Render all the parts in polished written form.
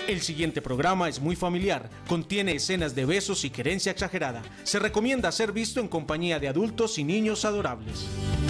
El siguiente programa es muy familiar, contiene escenas de besos y querencia exagerada. Se recomienda ser visto en compañía de adultos y niños adorables.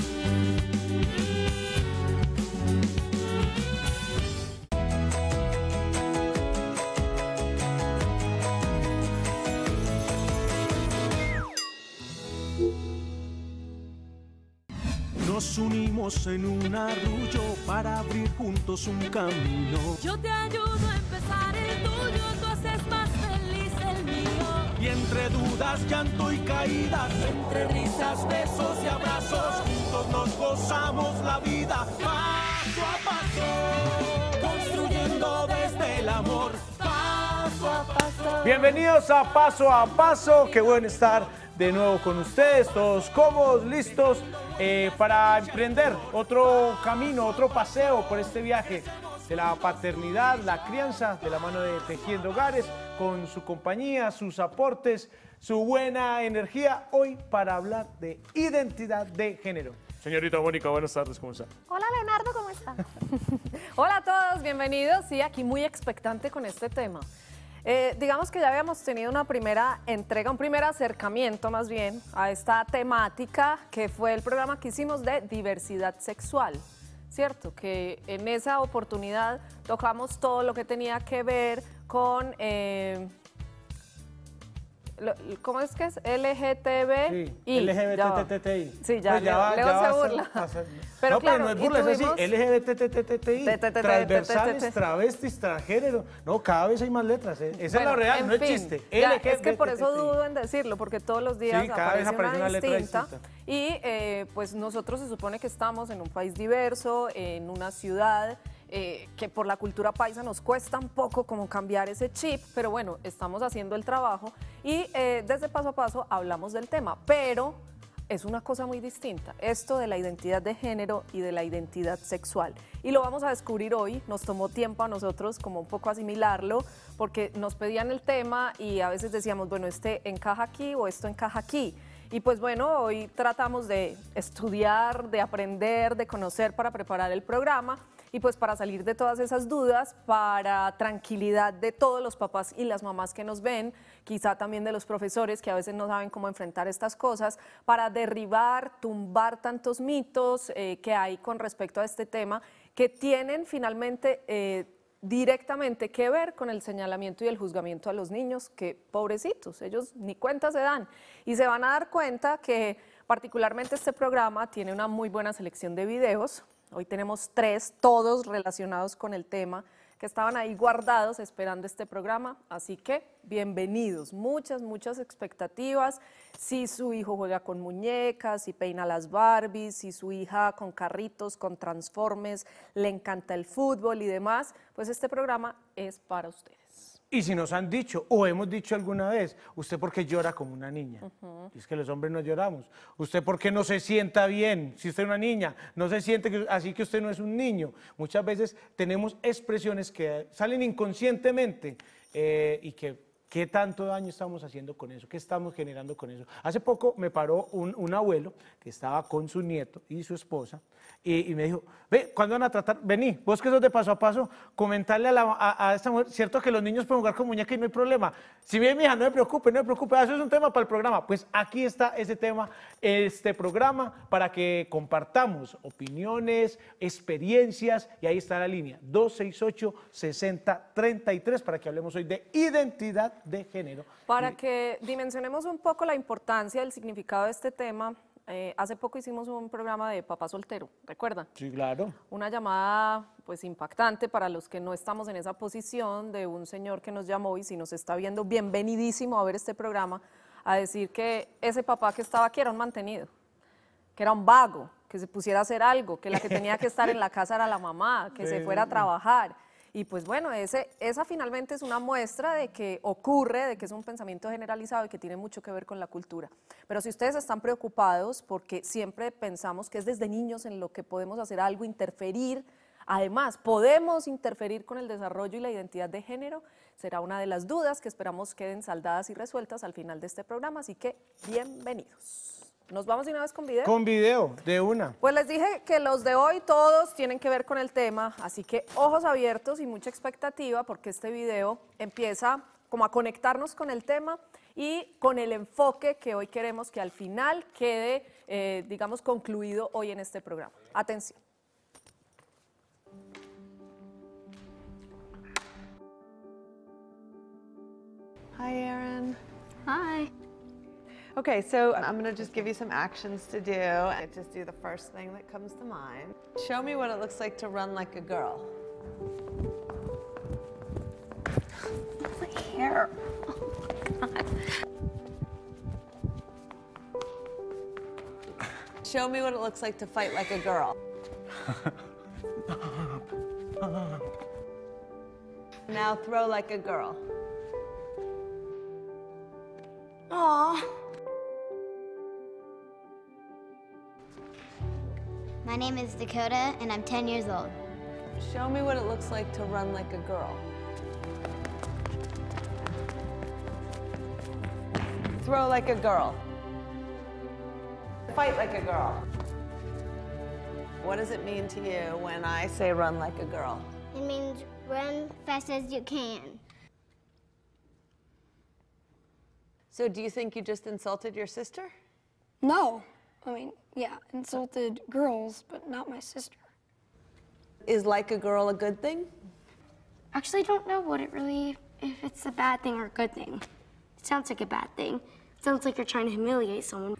Nos unimos en un arrullo para abrir juntos un camino. Yo te ayudo a empezar el tuyo, tú haces más feliz el mío. Y entre dudas, llanto y caídas, entre risas, besos y abrazos, juntos nos gozamos la vida paso a paso, construyendo desde el amor paso a paso. Bienvenidos a Paso, qué bueno estar de nuevo con ustedes, todos cómodos, listos para emprender otro camino, otro paseo por este viaje de la paternidad, la crianza, de la mano de Tejiendo Hogares, con su compañía, sus aportes, su buena energía, hoy para hablar de identidad de género. Señorita Mónica, buenas tardes, ¿cómo está? Hola Leonardo, ¿cómo está? Hola a todos, bienvenidos. Sí, aquí muy expectante con este tema. Digamos que ya habíamos tenido una primera entrega, un primer acercamiento más bien a esta temática que fue el programa que hicimos de diversidad sexual, ¿cierto? Que en esa oportunidad tocamos todo lo que tenía que ver con... ¿cómo es que es? LGTBI. Sí, LGBTTI. Sí, ya, Leo se burla. Pero no, claro, pero no es burla, es así, LGBTTI, transversales, travestis, transgénero. No, cada vez hay más letras, esa es la real, no es chiste. Es que por eso dudo en decirlo, porque todos los días aparece una letra distinta. Y pues nosotros se supone que estamos en un país diverso, en una ciudad que por la cultura paisa nos cuesta un poco como cambiar ese chip, pero bueno, estamos haciendo el trabajo y desde Paso a Paso hablamos del tema, pero es una cosa muy distinta, esto de la identidad de género y de la identidad sexual. Y lo vamos a descubrir hoy, nos tomó tiempo a nosotros como un poco asimilarlo, porque nos pedían el tema y a veces decíamos, bueno, este encaja aquí o esto encaja aquí. Y pues bueno, hoy tratamos de estudiar, de aprender, de conocer para preparar el programa y pues para salir de todas esas dudas, para tranquilidad de todos los papás y las mamás que nos ven, quizá también de los profesores que a veces no saben cómo enfrentar estas cosas, para derribar, tumbar tantos mitos que hay con respecto a este tema, que tienen finalmente directamente que ver con el señalamiento y el juzgamiento a los niños, que pobrecitos, ellos ni cuenta se dan. Y se van a dar cuenta que particularmente este programa tiene una muy buena selección de videos. Hoy tenemos 3, todos relacionados con el tema, que estaban ahí guardados esperando este programa, así que bienvenidos, muchas expectativas. Si su hijo juega con muñecas, si peina las Barbies, si su hija con carritos, con transformes, le encanta el fútbol y demás, pues este programa es para ustedes. Y si nos han dicho, o hemos dicho alguna vez, ¿usted por qué llora como una niña? Y es que los hombres no lloramos. ¿Usted por qué no se sienta bien? Si usted es una niña, no se siente así que usted no es un niño. Muchas veces tenemos expresiones que salen inconscientemente y que ¿qué tanto daño estamos haciendo con eso? ¿Qué estamos generando con eso? Hace poco me paró un abuelo que estaba con su nieto y su esposa y me dijo, ve, ¿cuándo van a tratar? Vení, vos que sos de Paso a Paso, comentarle a esta mujer, cierto que los niños pueden jugar con muñeca y no hay problema. Si bien mi hija, no me preocupe, eso es un tema para el programa. Pues aquí está ese tema, este programa, para que compartamos opiniones, experiencias, y ahí está la línea, 268-6033, para que hablemos hoy de identidad de género. Para que dimensionemos un poco la importancia del significado de este tema, hace poco hicimos un programa de papá soltero, ¿recuerdan? Sí, claro. Una llamada pues impactante para los que no estamos en esa posición, de un señor que nos llamó, y si nos está viendo, bienvenidísimo a ver este programa, a decir que ese papá que estaba aquí era un mantenido, que era un vago, que se pusiera a hacer algo, que la que tenía que estar en la casa era la mamá, que se fuera a trabajar. Y pues bueno, esa finalmente es una muestra de que ocurre, de que es un pensamiento generalizado y que tiene mucho que ver con la cultura. Pero si ustedes están preocupados porque siempre pensamos que es desde niños en lo que podemos hacer algo, interferir, además podemos interferir con el desarrollo y la identidad de género, será una de las dudas que esperamos queden saldadas y resueltas al final de este programa, así que bienvenidos. ¿Nos vamos de una vez con video? Con video, de una. Pues les dije que los de hoy todos tienen que ver con el tema, así que ojos abiertos y mucha expectativa porque este video empieza como a conectarnos con el tema y con el enfoque que hoy queremos que al final quede, digamos, concluido hoy en este programa. Atención. Hi, Erin. Hi. Okay, so I'm gonna just give you some actions to do. And just do the first thing that comes to mind. Show me what it looks like to run like a girl. My hair. Show me what it looks like to fight like a girl. Now throw like a girl. Aw. My name is Dakota, and I'm 10 years old. Show me what it looks like to run like a girl. Throw like a girl. Fight like a girl. What does it mean to you when I say run like a girl? It means run fast as you can. So do you think you just insulted your sister? No. I mean, yeah, insulted girls, but not my sister. Is like a girl a good thing? Actually, don't know what it really, if it's a bad thing or a good thing. It sounds like a bad thing. It sounds like you're trying to humiliate someone.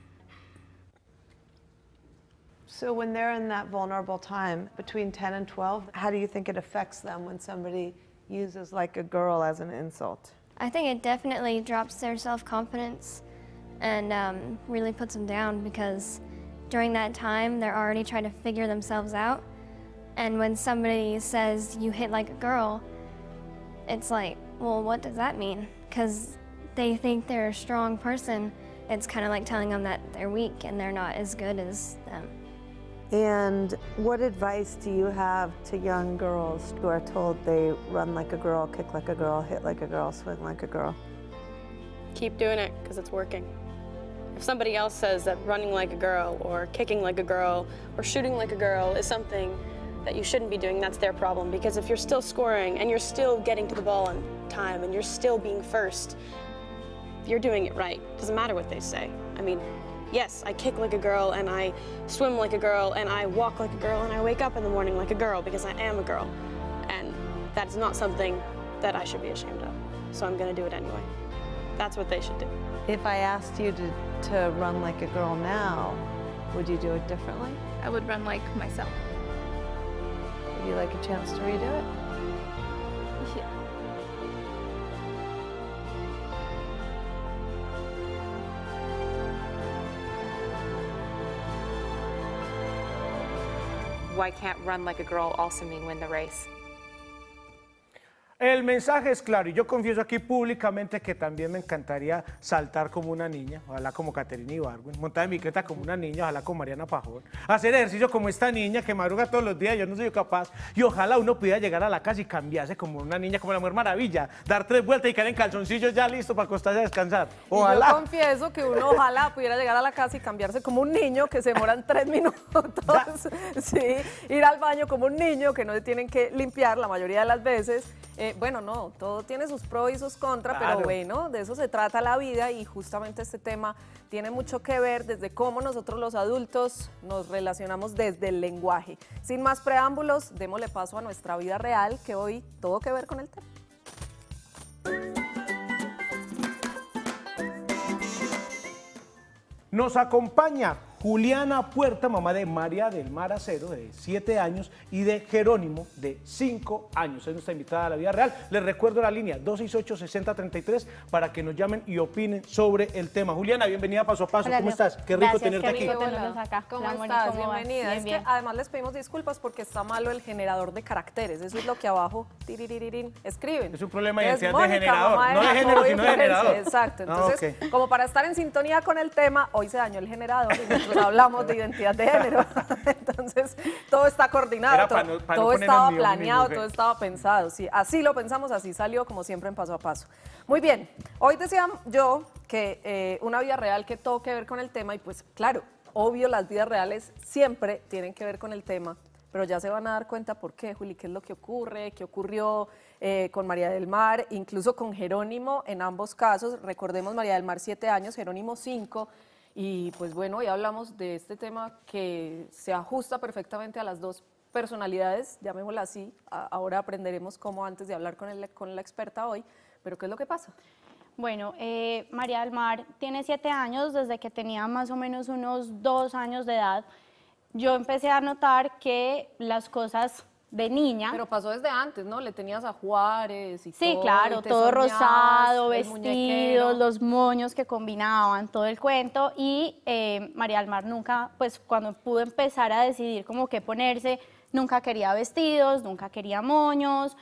So when they're in that vulnerable time between 10 and 12, how do you think it affects them when somebody uses like a girl as an insult? I think it definitely drops their self-confidence and really puts them down because during that time, they're already trying to figure themselves out. And when somebody says you hit like a girl, it's like, well, what does that mean? Because they think they're a strong person. It's kind of like telling them that they're weak and they're not as good as them. And what advice do you have to young girls who are told they run like a girl, kick like a girl, hit like a girl, swing like a girl? Keep doing it because it's working. If somebody else says that running like a girl or kicking like a girl or shooting like a girl is something that you shouldn't be doing, that's their problem. Because if you're still scoring and you're still getting to the ball on time and you're still being first, you're doing it right. Doesn't matter what they say. I mean, yes, I kick like a girl and I swim like a girl and I walk like a girl and I wake up in the morning like a girl because I am a girl. And that's not something that I should be ashamed of. So I'm gonna do it anyway. That's what they should do. If I asked you to run like a girl now, would you do it differently? I would run like myself. Would you like a chance to redo it? Yeah. Why can't run like a girl also mean win the race? El mensaje es claro y yo confieso aquí públicamente que también me encantaría saltar como una niña, ojalá como Caterina Ibargüen, montar en bicicleta como una niña, ojalá como Mariana Pajón, hacer ejercicio como esta niña que madruga todos los días, yo no soy capaz, y ojalá uno pudiera llegar a la casa y cambiarse como una niña, como la Mujer Maravilla, dar 3 vueltas y caer en calzoncillos ya listo para acostarse a descansar. Ojalá. Y yo confieso que uno ojalá pudiera llegar a la casa y cambiarse como un niño que se demoran 3 minutos, sí, ir al baño como un niño que no se tienen que limpiar la mayoría de las veces. Bueno, no, todo tiene sus pros y sus contras, Claro. pero bueno, de eso se trata la vida y justamente este tema tiene mucho que ver desde cómo nosotros los adultos nos relacionamos desde el lenguaje. Sin más preámbulos, démosle paso a nuestra vida real, que hoy todo que ver con el tema. Nos acompaña Juliana Puerta, mamá de María del Mar Acero, de 7 años, y de Jerónimo, de 5 años. Es nuestra invitada a la vida real. Les recuerdo la línea 268-6033 para que nos llamen y opinen sobre el tema. Juliana, bienvenida Paso a Paso. Hola, ¿Cómo Dios. estás? Qué rico Gracias, tenerte qué aquí. rico tenerlos acá. ¿Cómo Hola, Moni, estás? ¿cómo vas? Bienvenida. Bien, Es bien. que además les pedimos disculpas porque está malo el generador de caracteres. Eso es lo que abajo tiriririrín, escriben. Es un problema de Entonces, identidad de Mónica, generador, mamá no de género, Jacobo y sino de Florencia. generador. Exacto. Ah, Entonces, ok. como para estar en sintonía con el tema, hoy se dañó el generador y nosotros pues hablamos de identidad de género. Entonces, todo está coordinado, Era todo, pa' no todo ponernos estaba ni uno ni planeado, mujer. todo estaba pensado. Sí, así lo pensamos, así salió, como siempre, en paso a paso. Muy bien, hoy decía yo que una vida real que todo que ver con el tema, y pues claro, obvio, las vidas reales siempre tienen que ver con el tema, pero ya se van a dar cuenta por qué, Juli, qué es lo que ocurre, qué ocurrió con María del Mar, incluso con Jerónimo en ambos casos. Recordemos, María del Mar 7 años, Jerónimo 5, y pues bueno, hoy hablamos de este tema que se ajusta perfectamente a las dos personalidades, llamémosla así. Ahora aprenderemos cómo antes de hablar con la experta hoy, pero ¿qué es lo que pasa? Bueno, María del Mar tiene 7 años, desde que tenía más o menos unos 2 años de edad. Yo empecé a notar que las cosas de niña... Pero pasó desde antes, ¿no? Le tenías a Juárez y sí, todo. claro, y te todo soñabas, rosado, el vestidos, muñequero. los moños que combinaban, todo el cuento. Y María del Mar nunca, pues cuando pudo empezar a decidir como qué ponerse, nunca quería vestidos, nunca quería moños.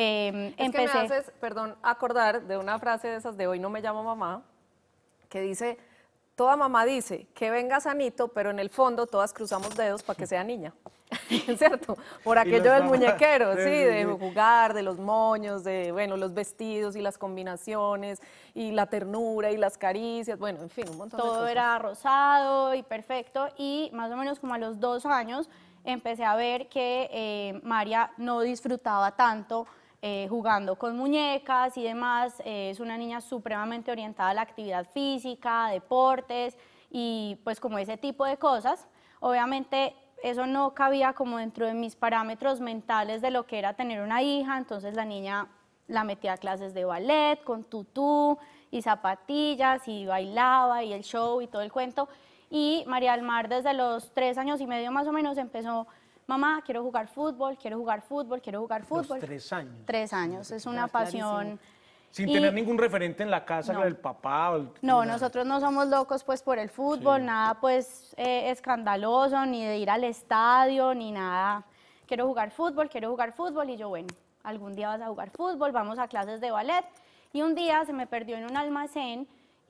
Es que me haces, perdón, acordar de una frase de esas de hoy no me llamo mamá, que dice, toda mamá dice que venga sanito, pero en el fondo todas cruzamos dedos para que sea niña, ¿cierto? Por aquello del muñequero, sí, de jugar, de los moños, de, bueno, los vestidos y las combinaciones, y la ternura y las caricias, bueno, en fin, un montón de cosas. Todo era rosado y perfecto, y más o menos como a los 2 años empecé a ver que María no disfrutaba tanto jugando con muñecas y demás. Es una niña supremamente orientada a la actividad física, deportes y pues como ese tipo de cosas. Obviamente eso no cabía como dentro de mis parámetros mentales de lo que era tener una hija, entonces la niña la metía a clases de ballet con tutú y zapatillas y bailaba y el show y todo el cuento. Y María del Mar desde los 3 años y medio más o menos empezó: mamá, quiero jugar fútbol, quiero jugar fútbol, quiero jugar fútbol. Los 3 años. 3 años, es una pasión. Sin tener ningún referente en la casa, No. el papá o No, nada. nosotros no somos locos pues por el fútbol, nada pues escandaloso, ni de ir al estadio, ni nada. Quiero jugar fútbol, y yo, bueno, algún día vas a jugar fútbol, vamos a clases de ballet. Y un día se me perdió en un almacén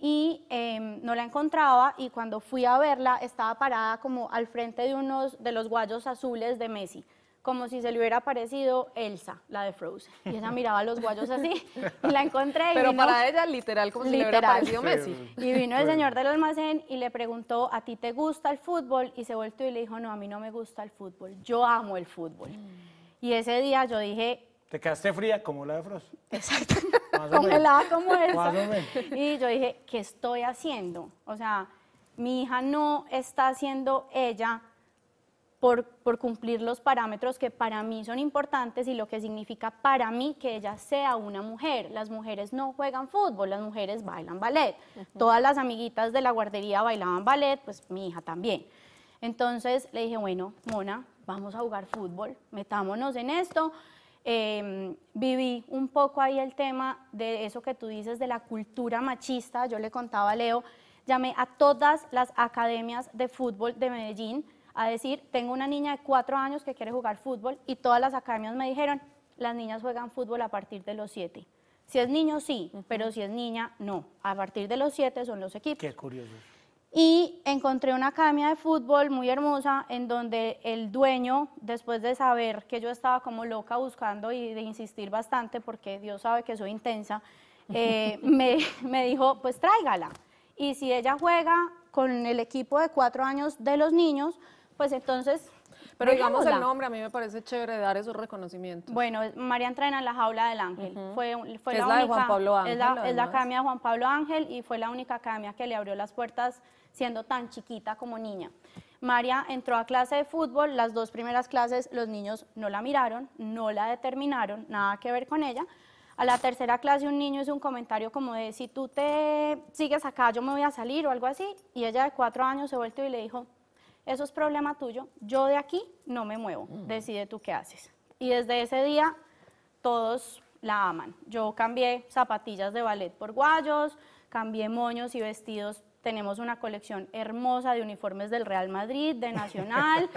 y no la encontraba, y cuando fui a verla estaba parada como al frente de unos de los guayos azules de Messi, como si se le hubiera parecido Elsa, la de Frozen. Y ella miraba los guayos así y la encontré. Pero vino, para ella literal, como si le hubiera parecido Messi. Y vino el señor del almacén y le preguntó: ¿a ti te gusta el fútbol? Y se volteó y le dijo: no, a mí no me gusta el fútbol, yo amo el fútbol. Y ese día yo dije... Te quedaste fría como la de Frost. Exacto. Congelada como esa. Más o menos. Y yo dije, ¿qué estoy haciendo? O sea, mi hija no está haciendo ella por cumplir los parámetros que para mí son importantes y lo que significa para mí que ella sea una mujer. Las mujeres no juegan fútbol, las mujeres bailan ballet. Todas las amiguitas de la guardería bailaban ballet, pues mi hija también. Entonces le dije, bueno, Mona, vamos a jugar fútbol, metámonos en esto. Viví un poco ahí el tema de eso que tú dices de la cultura machista. Yo le contaba a Leo, llamé a todas las academias de fútbol de Medellín a decir, tengo una niña de 4 años que quiere jugar fútbol, y todas las academias me dijeron, las niñas juegan fútbol a partir de los 7. Si es niño, sí, pero si es niña, no. A partir de los 7 son los equipos. Qué curioso. Y encontré una academia de fútbol muy hermosa en donde el dueño, después de saber que yo estaba como loca buscando y de insistir bastante, porque Dios sabe que soy intensa, me dijo, pues tráigala. Y si ella juega con el equipo de 4 años de los niños, pues entonces... Pero digamos el dejémosla. nombre, a mí me parece chévere dar esos reconocimientos. Bueno, María entrena en la Jaula del Ángel. Fue Que es la de Juan Pablo Ángel, Es la además. academia de Juan Pablo Ángel, y fue la única academia que le abrió las puertas siendo tan chiquita como niña. María entró a clase de fútbol, las 2 primeras clases los niños no la miraron, no la determinaron, nada que ver con ella. A la 3ª clase un niño hizo un comentario como de, si tú te sigues acá yo me voy a salir o algo así, y ella de 4 años se volteó y le dijo, eso es problema tuyo, yo de aquí no me muevo, decide tú qué haces. Y desde ese día todos la aman. Yo cambié zapatillas de ballet por guayos, cambié moños y vestidos. Tenemos una colección hermosa de uniformes del Real Madrid, de Nacional.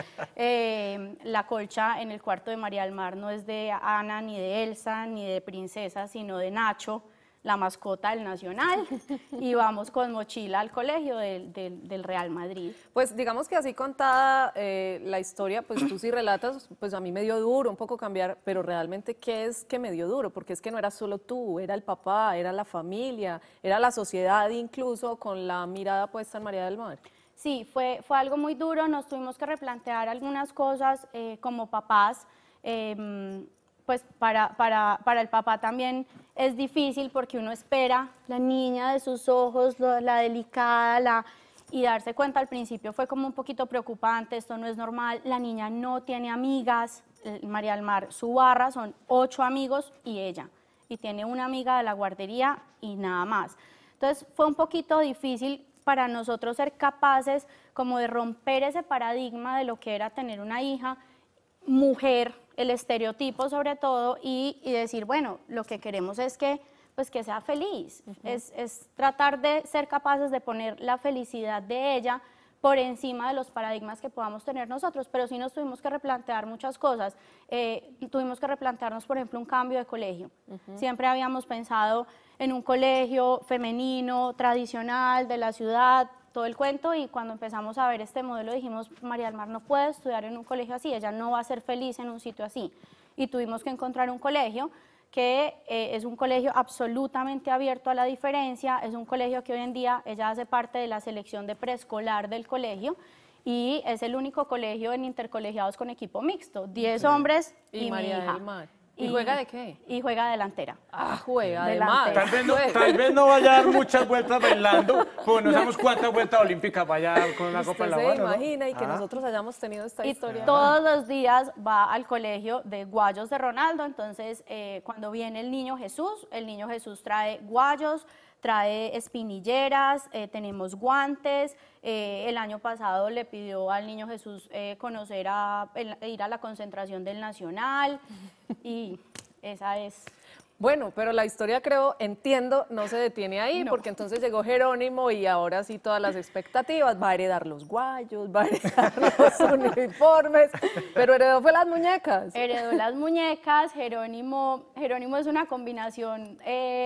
La colcha en el cuarto de María del Mar no es de Ana, ni de Elsa, ni de Princesa, sino de Nacho. la mascota del Nacional, y vamos con mochila al colegio del Real Madrid. Pues digamos que así contada la historia, pues tú sí relatas, pues a mí me dio duro un poco cambiar, pero realmente ¿qué es que me dio duro? Porque es que no era solo tú, era el papá, era la familia, era la sociedad incluso con la mirada puesta en María del Mar. Sí, fue algo muy duro, nos tuvimos que replantear algunas cosas como papás. Pues para el papá también es difícil porque uno espera la niña de sus ojos, la delicada, y darse cuenta al principio fue como un poquito preocupante, esto no es normal, la niña no tiene amigas, María del Mar, su barra son 8 amigos y ella, y tiene una amiga de la guardería y nada más. Entonces fue un poquito difícil para nosotros ser capaces como de romper ese paradigma de lo que era tener una hija mujer, el estereotipo sobre todo, y decir, bueno, lo que queremos es que, pues, que sea feliz, es tratar de ser capaces de poner la felicidad de ella por encima de los paradigmas que podamos tener nosotros, pero sí nos tuvimos que replantear muchas cosas. Tuvimos que replantearnos, por ejemplo, un cambio de colegio. Siempre habíamos pensado en un colegio femenino, tradicional, de la ciudad, todo el cuento, y cuando empezamos a ver este modelo dijimos, María del Mar no puede estudiar en un colegio así, ella no va a ser feliz en un sitio así, y tuvimos que encontrar un colegio que es un colegio absolutamente abierto a la diferencia, es un colegio que hoy en día ella hace parte de la selección de preescolar del colegio, y es el único colegio en intercolegiados con equipo mixto, 10 hombres y María mi hija. del Mar. ¿Y juega de qué? Y juega delantera. Ah, juega de Delantera. más. Tal vez no vaya a dar muchas vueltas bailando, pues no sabemos cuántas vueltas olímpicas vaya a dar con una copa en la Usted mano. se ¿no? imagina y que nosotros hayamos tenido esta Y historia. todos los días va al colegio de guayos de Ronaldo, entonces cuando viene el niño Jesús trae guayos, trae espinilleras, tenemos guantes. El año pasado le pidió al niño Jesús ir a la concentración del Nacional, y esa es. Bueno, pero la historia entiendo, no se detiene ahí, No. porque entonces llegó Jerónimo y ahora sí todas las expectativas, va a heredar los guayos, va a heredar los uniformes, pero heredó fue las muñecas. Heredó las muñecas. Jerónimo es una combinación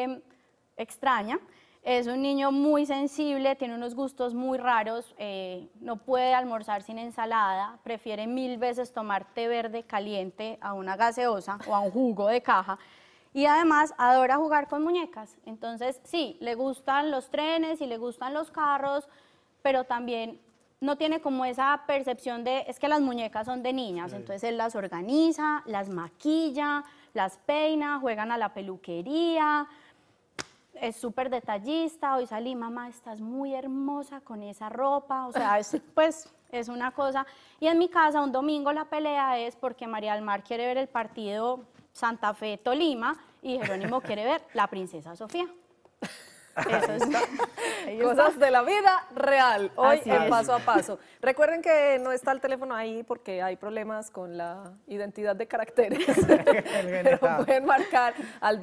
extraña. Es un niño muy sensible, tiene unos gustos muy raros, no puede almorzar sin ensalada, prefiere 1000 veces tomar té verde caliente a una gaseosa o a un jugo de caja, y además adora jugar con muñecas. Entonces sí, le gustan los trenes y le gustan los carros, pero también no tiene como esa percepción de, es que las muñecas son de niñas, entonces él las organiza, las maquilla, las peina, juegan a la peluquería. Es súper detallista, hoy salí, mamá, estás muy hermosa con esa ropa, o sea, es una cosa. Y en mi casa un domingo la pelea es porque María del Mar quiere ver el partido Santa Fe-Tolima y Jerónimo quiere ver la Princesa Sofía. Eso es. Cosas de la vida real, hoy Así en es. Paso a Paso. Recuerden que no está el teléfono ahí porque hay problemas con la identidad de caracteres, pero pueden marcar al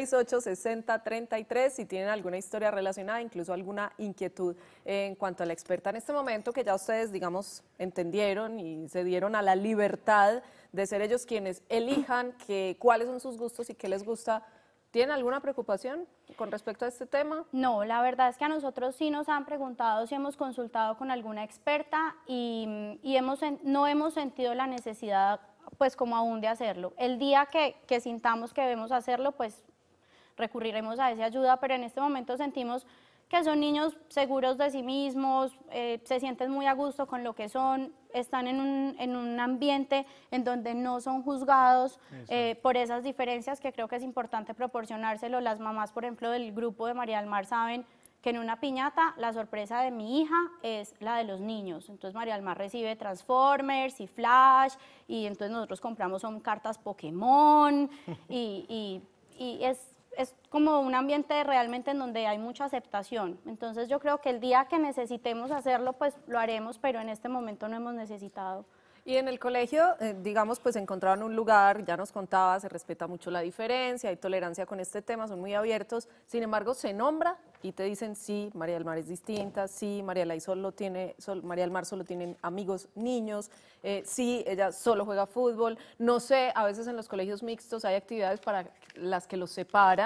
268-6033 si tienen alguna historia relacionada, incluso alguna inquietud en cuanto a la experta en este momento, que ya ustedes, digamos, entendieron y se dieron a la libertad de ser ellos quienes elijan cuáles son sus gustos y qué les gusta. ¿Tienen alguna preocupación con respecto a este tema? No, la verdad es que a nosotros sí nos han preguntado si hemos consultado con alguna experta y no hemos sentido la necesidad, pues, como aún de hacerlo. El día que sintamos que debemos hacerlo, pues recurriremos a esa ayuda, pero en este momento sentimos que son niños seguros de sí mismos, se sienten muy a gusto con lo que son, están en un ambiente en donde no son juzgados por esas diferencias, que creo que es importante proporcionárselo. Las mamás, por ejemplo, del grupo de María del Mar saben que en una piñata la sorpresa de mi hija es la de los niños. Entonces María del Mar recibe Transformers y Flash, y entonces nosotros compramos son cartas Pokémon, y es como un ambiente realmente en donde hay mucha aceptación. Entonces yo creo que el día que necesitemos hacerlo, pues lo haremos, pero en este momento no hemos necesitado. Y en el colegio, digamos, pues encontraron un lugar, ya nos contaba, se respeta mucho la diferencia, hay tolerancia con este tema, son muy abiertos, sin embargo se nombra y te dicen, sí, María del Mar es distinta, sí, María del Mar solo tiene amigos niños, sí, ella solo juega fútbol, no sé, a veces en los colegios mixtos hay actividades para las que los separan,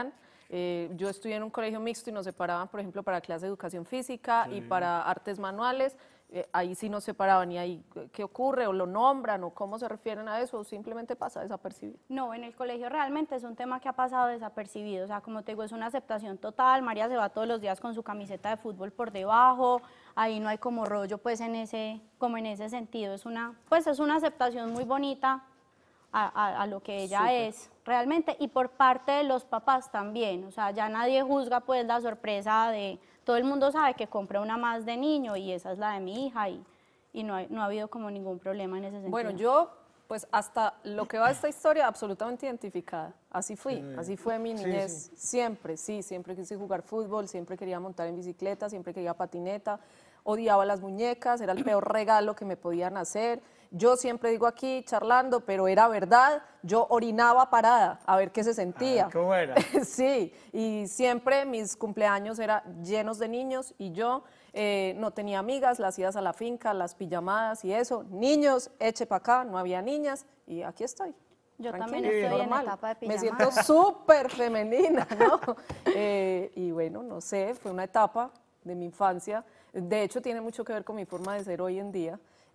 Yo estudié en un colegio mixto y nos separaban, por ejemplo, para clase de educación física y para artes manuales. Ahí sí nos separaban y ahí qué ocurre o lo nombran o cómo se refieren a eso o simplemente pasa desapercibido. No, en el colegio realmente es un tema que ha pasado desapercibido, o sea, como te digo, es una aceptación total. María se va todos los días con su camiseta de fútbol por debajo, ahí no hay como rollo pues en ese sentido, es una aceptación muy bonita a lo que ella es realmente, y por parte de los papás también, o sea, ya nadie juzga pues la sorpresa de, todo el mundo sabe que compré una más de niño y esa es la de mi hija y no ha habido como ningún problema en ese sentido. Bueno, yo pues hasta lo que va de esta historia absolutamente identificada, así fui, así fue mi niñez, siempre quise jugar fútbol, siempre quería montar en bicicleta, siempre quería patineta, odiaba las muñecas, era el peor regalo que me podían hacer. Yo siempre digo aquí charlando, pero era verdad, yo orinaba parada a ver qué se sentía. ¿Cómo era? Sí, y siempre mis cumpleaños eran llenos de niños y yo no tenía amigas, las idas a la finca, las pijamadas y eso. Niños, eche para acá, no había niñas y aquí estoy. Yo Tranquila, también estoy normal. en etapa de Me pijamada. siento súper femenina, ¿no? Y bueno, no sé, fue una etapa de mi infancia. De hecho, tiene mucho que ver con mi forma de ser hoy en día.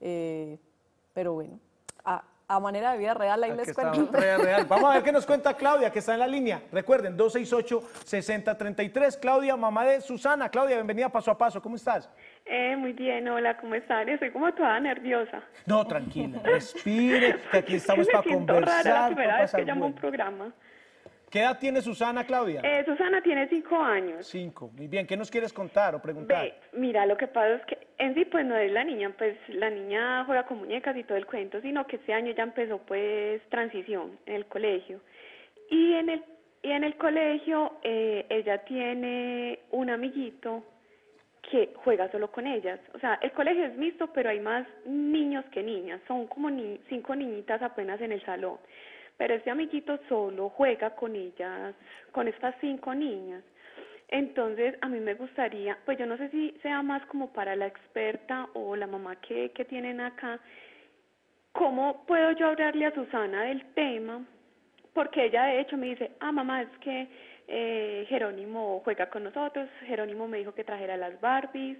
Pero bueno, a manera de vida real, ahí les cuento. Real. Vamos a ver qué nos cuenta Claudia, que está en la línea. Recuerden, 268-6033. Claudia, mamá de Susana. Claudia, bienvenida Paso a Paso. ¿Cómo estás? Muy bien, hola, ¿cómo están? Estoy como toda nerviosa. No, tranquila, respire, que aquí estamos para conversar. Rara la primera vez que llamo a un bueno. programa. ¿Qué edad tiene Susana, Claudia? Susana tiene 5 años. 5, muy bien. ¿Qué nos quieres contar o preguntar? Mira, lo que pasa es que en sí pues no es la niña, pues la niña juega con muñecas y todo el cuento, sino que este año ya empezó pues transición en el colegio. Y en el colegio ella tiene un amiguito que juega solo con ellas. O sea, el colegio es mixto, pero hay más niños que niñas. Son como 5 niñitas apenas en el salón. Pero este amiguito solo juega con ellas, con estas 5 niñas. Entonces, a mí me gustaría, pues yo no sé si sea más como para la experta o la mamá que tienen acá, ¿cómo puedo yo hablarle a Susana del tema? Porque ella de hecho me dice, mamá, es que Jerónimo juega con nosotros, Jerónimo me dijo que trajera las Barbies,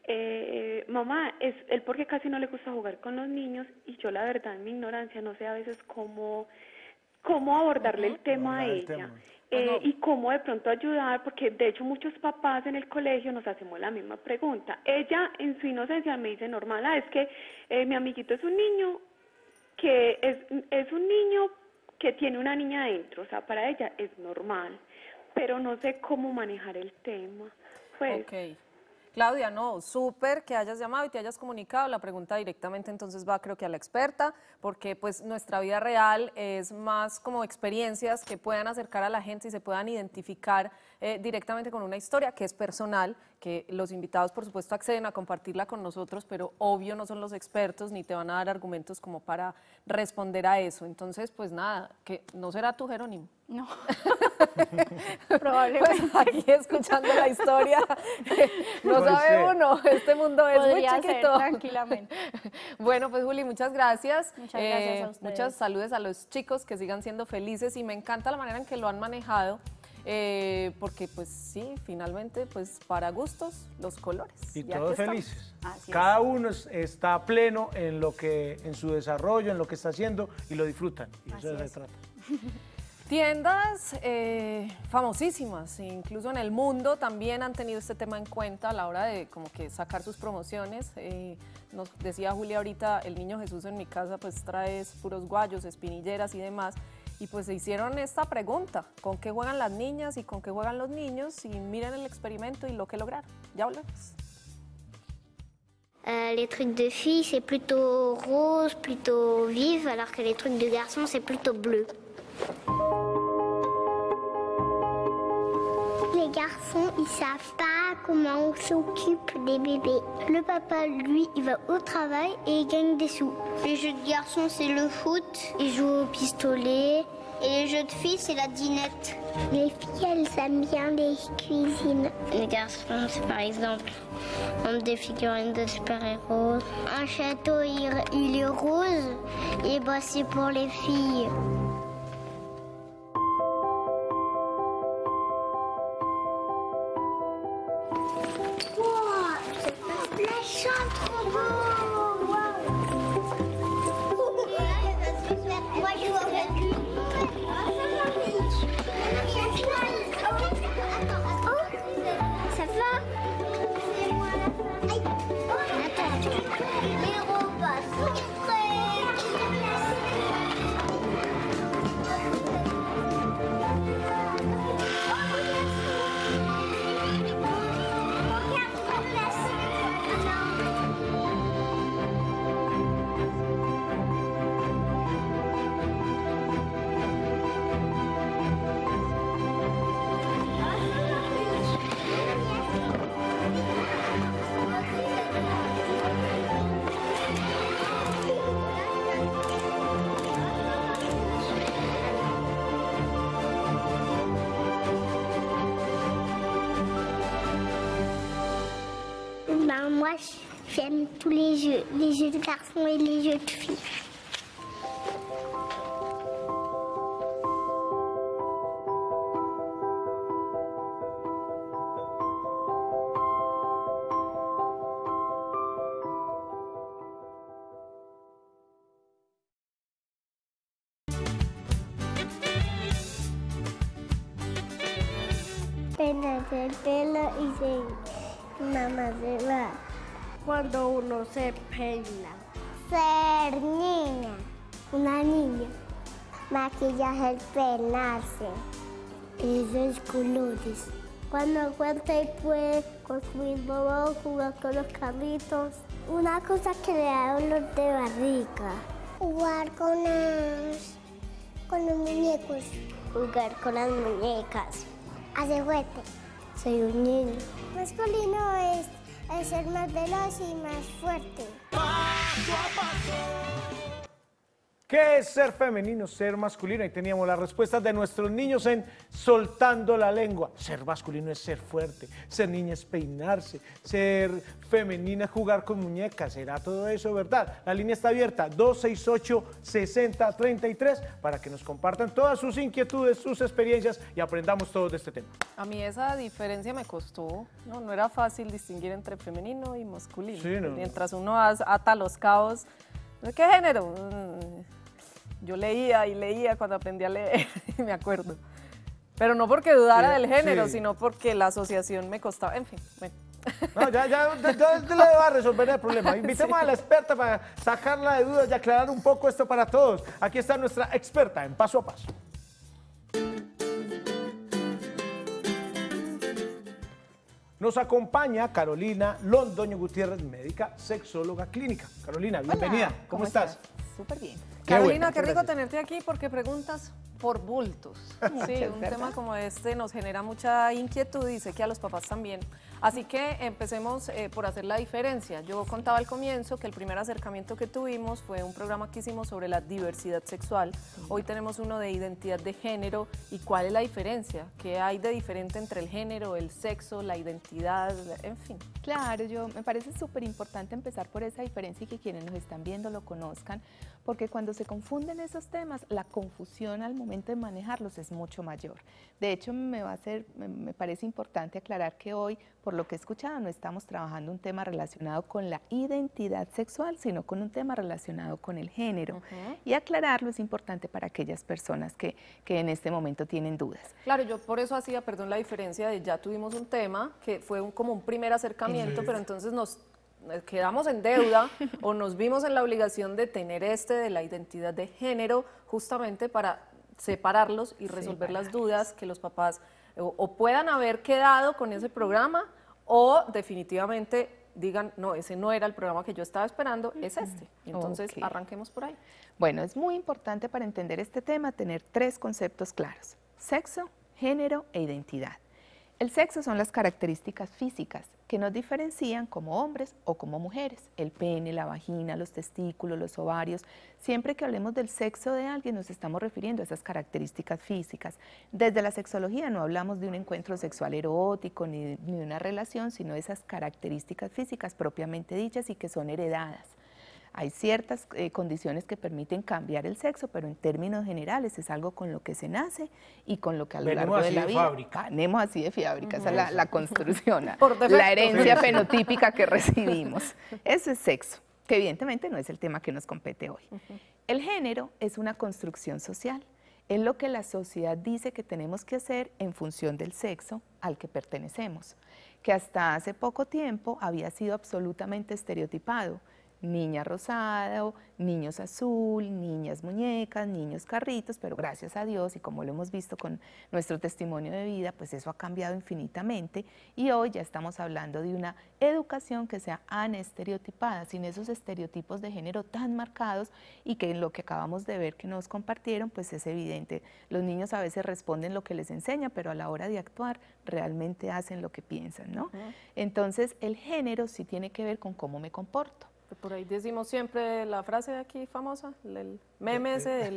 mamá, él porque casi no le gusta jugar con los niños, y yo la verdad en mi ignorancia no sé a veces cómo abordarle el tema a ella. Y cómo de pronto ayudar, porque de hecho muchos papás en el colegio nos hacemos la misma pregunta. Ella en su inocencia me dice normal, es que mi amiguito es un niño que es un niño que tiene una niña adentro, o sea, para ella es normal, pero no sé cómo manejar el tema. Pues, ok. Claudia, no, súper que hayas llamado y te hayas comunicado. La pregunta directamente entonces va creo que a la experta, porque pues nuestra vida real es más como experiencias que puedan acercar a la gente y se puedan identificar directamente con una historia que es personal, que los invitados por supuesto acceden a compartirla con nosotros, pero obvio no son los expertos ni te van a dar argumentos como para responder a eso. Entonces, pues nada, que no será tú, Jerónimo. No, probablemente. Pues aquí escuchando la historia, no sabe uno, este mundo es Podría muy chiquito. ser, tranquilamente. Bueno, pues Juli, muchas gracias. Muchas gracias a ustedes. Muchas saludos a los chicos, que sigan siendo felices y me encanta la manera en que lo han manejado, porque pues sí, finalmente, pues para gustos, los colores. Y aquí todos estamos. felices. Así Cada uno está pleno en su desarrollo, en lo que está haciendo y lo disfrutan. Y eso se trata. Tiendas famosísimas, incluso en el mundo, también han tenido este tema en cuenta a la hora de como que sacar sus promociones. Nos decía Julia ahorita, el Niño Jesús en mi casa pues trae puros guayos, espinilleras y demás. Y pues se hicieron esta pregunta, ¿con qué juegan las niñas y con qué juegan los niños? Y miren el experimento y lo que lograron. Ya hablamos. Les trucs de filles, c'est plutôt rose, plutôt vive, alors que les trucs de garçons, c'est plutôt bleu. Les garçons, ils savent pas comment on s'occupe des bébés. Le papa, lui, il va au travail et il gagne des sous. Les jeux de garçons, c'est le foot. Ils jouent au pistolet. Et les jeux de filles, c'est la dinette. Les filles, elles aiment bien les cuisines. Les garçons, c'est par exemple, des figurines de super-héros. Un château, il est rose. Et bah, c'est pour les filles. moi, j'aime tous les jeux de garçons et les jeux de filles. Peinarse el pelo y se mamá. Cuando uno se peina. Ser niña, una niña. Maquillaje, el peinarse. Esos colores. Cuando cuenta y puede construir bobos, jugar con los carritos. Una cosa que le da dolor de barriga. Jugar con los muñecos. Jugar con las muñecas. Hace juguete. Soy un niño. Masculino es ser más veloz y más fuerte. Paso a paso. ¿Qué es ser femenino, ser masculino? Ahí teníamos las respuestas de nuestros niños en Soltando la Lengua. Ser masculino es ser fuerte, ser niña es peinarse, ser femenina es jugar con muñecas. ¿Será todo eso verdad? La línea está abierta, 268-6033, para que nos compartan todas sus inquietudes, sus experiencias y aprendamos todos de este tema. A mí esa diferencia me costó, no era fácil distinguir entre femenino y masculino. Sí, ¿no? Mientras uno ata los cabos, ¿de qué género? Yo leía y leía cuando aprendí a leer, me acuerdo. Pero no porque dudara del género, sí, sino porque la asociación me costaba, en fin, bueno. No, ya le va a resolver el problema. Invitemos a la experta para sacarla de dudas y aclarar un poco esto para todos. Aquí está nuestra experta en Paso a Paso. Nos acompaña Carolina Londoño Gutiérrez, médica sexóloga clínica. Carolina, bienvenida. Hola, ¿Cómo estás? Súper bien. Carolina, bueno, qué rico gracias. tenerte aquí porque preguntas por bultos. Sí, Es un verdad. tema como este nos genera mucha inquietud y sé que a los papás también. Así que empecemos por hacer la diferencia. Yo contaba al comienzo que el primer acercamiento que tuvimos fue un programa que hicimos sobre la diversidad sexual. Hoy tenemos uno de identidad de género. ¿Y cuál es la diferencia? ¿Qué hay de diferente entre el género, el sexo, la identidad, en fin? Claro, me parece súper importante empezar por esa diferencia y que quienes nos están viendo lo conozcan, porque cuando se confunden esos temas, la confusión al momento de manejarlos es mucho mayor. De hecho, me parece importante aclarar que hoy, por lo que he escuchado, no estamos trabajando un tema relacionado con la identidad sexual, sino con un tema relacionado con el género. Y aclararlo es importante para aquellas personas que en este momento tienen dudas. Claro, yo por eso hacía, perdón, la diferencia de ya tuvimos un tema que fue como un primer acercamiento, pero entonces nos quedamos en deuda o nos vimos en la obligación de tener de la identidad de género justamente para separarlos y resolver las dudas que los papás o puedan haber quedado con ese programa o definitivamente digan, no, ese no era el programa que yo estaba esperando, es este. Entonces, arranquemos por ahí. Bueno, es muy importante para entender este tema tener tres conceptos claros: sexo, género e identidad. El sexo son las características físicas que nos diferencian como hombres o como mujeres. El pene, la vagina, los testículos, los ovarios. Siempre que hablemos del sexo de alguien nos estamos refiriendo a esas características físicas. Desde la sexología no hablamos de un encuentro sexual erótico ni de una relación, sino de esas características físicas propiamente dichas y que son heredadas. Hay ciertas condiciones que permiten cambiar el sexo, pero en términos generales es algo con lo que se nace y con lo que a lo largo de la vida venimos así de fábrica. Esa es la construcción, la herencia fenotípica que recibimos. Eso es sexo, que evidentemente no es el tema que nos compete hoy. El género es una construcción social. Es lo que la sociedad dice que tenemos que hacer en función del sexo al que pertenecemos, que hasta hace poco tiempo había sido absolutamente estereotipado. Niña rosada, niños azul, niñas muñecas, niños carritos, pero gracias a Dios, y como lo hemos visto con nuestro testimonio de vida, pues eso ha cambiado infinitamente y hoy ya estamos hablando de una educación que sea anestereotipada, sin esos estereotipos de género tan marcados y que en lo que acabamos de ver que nos compartieron, pues es evidente. Los niños a veces responden lo que les enseña, pero a la hora de actuar realmente hacen lo que piensan, ¿no? Entonces el género sí tiene que ver con cómo me comporto. Por ahí decimos siempre la frase de aquí famosa, el meme ese,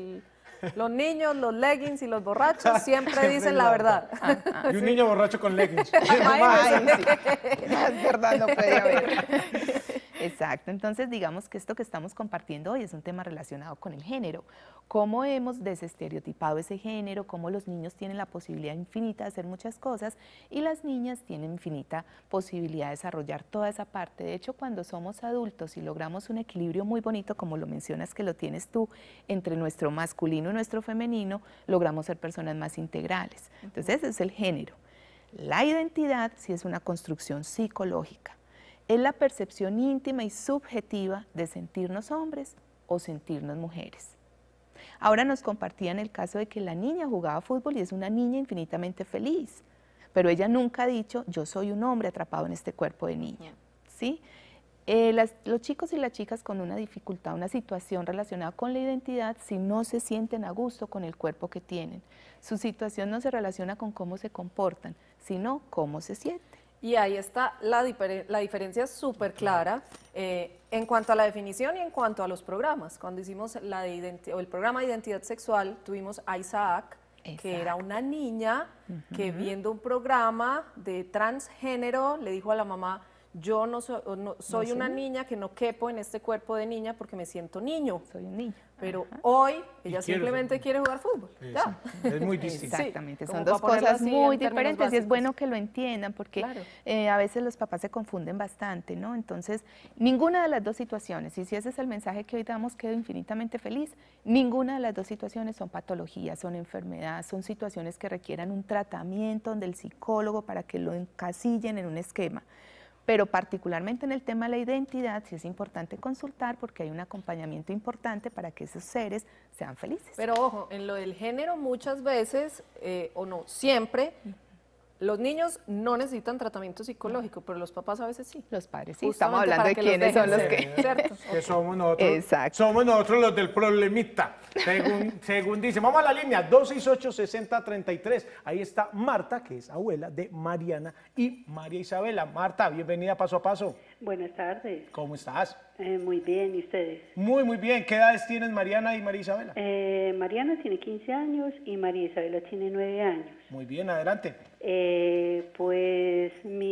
Los niños, los leggings y los borrachos siempre dicen la verdad. Y un niño borracho con leggings. Ay, sí. Es verdad, no puede haber. Exacto, entonces digamos que esto que estamos compartiendo hoy es un tema relacionado con el género. Cómo hemos desestereotipado ese género, cómo los niños tienen la posibilidad infinita de hacer muchas cosas y las niñas tienen infinita posibilidad de desarrollar toda esa parte. De hecho, cuando somos adultos y logramos un equilibrio muy bonito, como lo mencionas que lo tienes tú, entre nuestro masculino y nuestro femenino, logramos ser personas más integrales. Entonces, ese es el género. La identidad sí es una construcción psicológica. Es la percepción íntima y subjetiva de sentirnos hombres o sentirnos mujeres. Ahora nos compartían el caso de que la niña jugaba fútbol y es una niña infinitamente feliz, pero ella nunca ha dicho, yo soy un hombre atrapado en este cuerpo de niña, ¿sí? Los chicos y las chicas con una dificultad, una situación relacionada con la identidad, si no se sienten a gusto con el cuerpo que tienen, su situación no se relaciona con cómo se comportan, sino cómo se sienten. Y ahí está la diferencia súper clara en cuanto a la definición y en cuanto a los programas. Cuando hicimos el programa de identidad sexual, tuvimos a Isaac, que era una niña que viendo un programa de transgénero le dijo a la mamá, yo soy una niña que no quepo en este cuerpo de niña porque me siento niño. Soy un niño. Pero hoy ella simplemente quiere jugar fútbol. Ya. Es muy distinto. Exactamente, Sí. son Como dos para ponerlo cosas así muy en términos diferentes y es básicos. bueno que lo entiendan porque Claro. a veces los papás se confunden bastante, ¿no? Entonces, ninguna de las dos situaciones, y si ese es el mensaje que hoy damos, quedo infinitamente feliz, ninguna de las dos situaciones son patologías, son enfermedades, son situaciones que requieran un tratamiento del psicólogo para que lo encasillen en un esquema. Pero particularmente en el tema de la identidad sí es importante consultar porque hay un acompañamiento importante para que esos seres sean felices. Pero ojo, en lo del género muchas veces, o no, siempre, los niños no necesitan tratamiento psicológico, pero los papás a veces sí. Los padres sí, Justamente estamos hablando para de que los quiénes son dejen los ser, que... ¿cierto? Que somos nosotros. Exacto. Somos nosotros los del problemita. Según dice, vamos a la línea 268-6033. Ahí está Marta, que es abuela de Mariana y María Isabela. Marta, bienvenida a Paso a Paso. Buenas tardes. ¿Cómo estás? Muy bien, ¿y ustedes? Muy bien. ¿Qué edades tienen Mariana y María Isabela? Mariana tiene 15 años y María Isabela tiene 9 años. Muy bien, adelante. Pues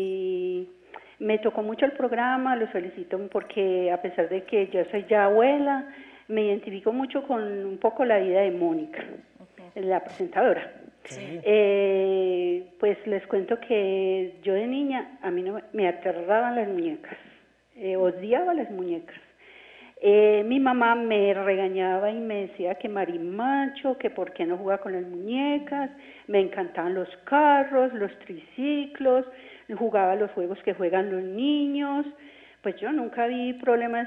me tocó mucho el programa, los felicito porque a pesar de que yo soy ya abuela, me identifico mucho con un poco la vida de Mónica, la presentadora. Sí. Pues les cuento que yo de niña, a mí no me aterraban las muñecas, odiaba las muñecas. Mi mamá me regañaba y me decía que marimacho, que por qué no jugaba con las muñecas, me encantaban los carros, los triciclos, jugaba los juegos que juegan los niños, pues yo nunca vi problemas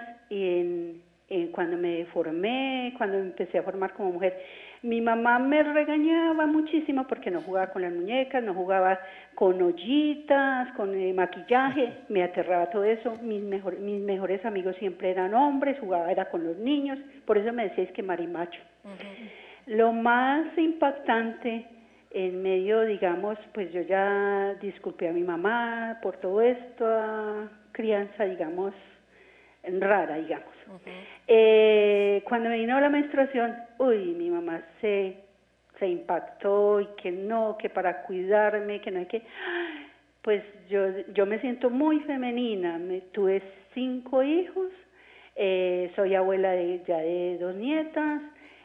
cuando me formé, cuando me empecé a formar como mujer. Mi mamá me regañaba muchísimo porque no jugaba con las muñecas, no jugaba con ollitas, con maquillaje, me aterraba todo eso. Mis mejores amigos siempre eran hombres, jugaba era con los niños, por eso me decíais que marimacho. Lo más impactante en medio, digamos, pues yo ya disculpé a mi mamá por todo esto, crianza, digamos, rara, digamos. Cuando me vino la menstruación, mi mamá se impactó y que no, que para cuidarme, que no hay que... Pues yo me siento muy femenina, tuve 5 hijos, soy abuela ya de 2 nietas,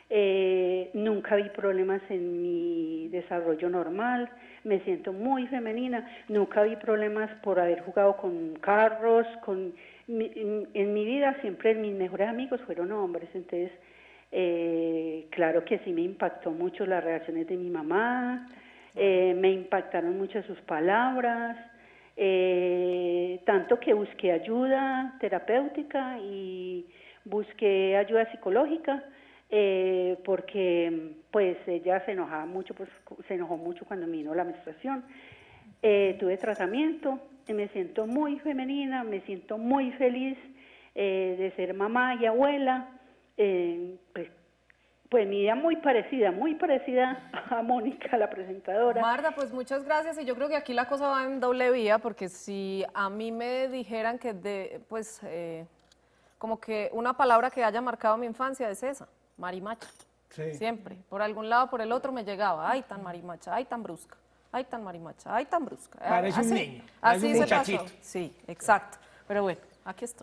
nunca vi problemas en mi desarrollo normal, me siento muy femenina, nunca vi problemas por haber jugado con carros, en mi vida siempre mis mejores amigos fueron hombres, entonces claro que sí me impactó mucho las reacciones de mi mamá, me impactaron mucho sus palabras, tanto que busqué ayuda terapéutica y busqué ayuda psicológica, porque pues ella se enojaba mucho, pues se enojó mucho cuando me vino la menstruación. Tuve tratamiento, me siento muy femenina, me siento muy feliz de ser mamá y abuela, pues mi vida muy parecida a Mónica, la presentadora. Marta, pues muchas gracias y yo creo que aquí la cosa va en doble vía porque si a mí me dijeran que como que una palabra que haya marcado mi infancia es esa, marimacha. Sí. Siempre. Por algún lado, por el otro me llegaba. Ay, tan marimacha, ay, tan brusca. Ay, tan marimacha, ay, tan brusca. Parece un niño, Así parece un se muchachito. pasó. Sí, exacto. Pero bueno, aquí estoy.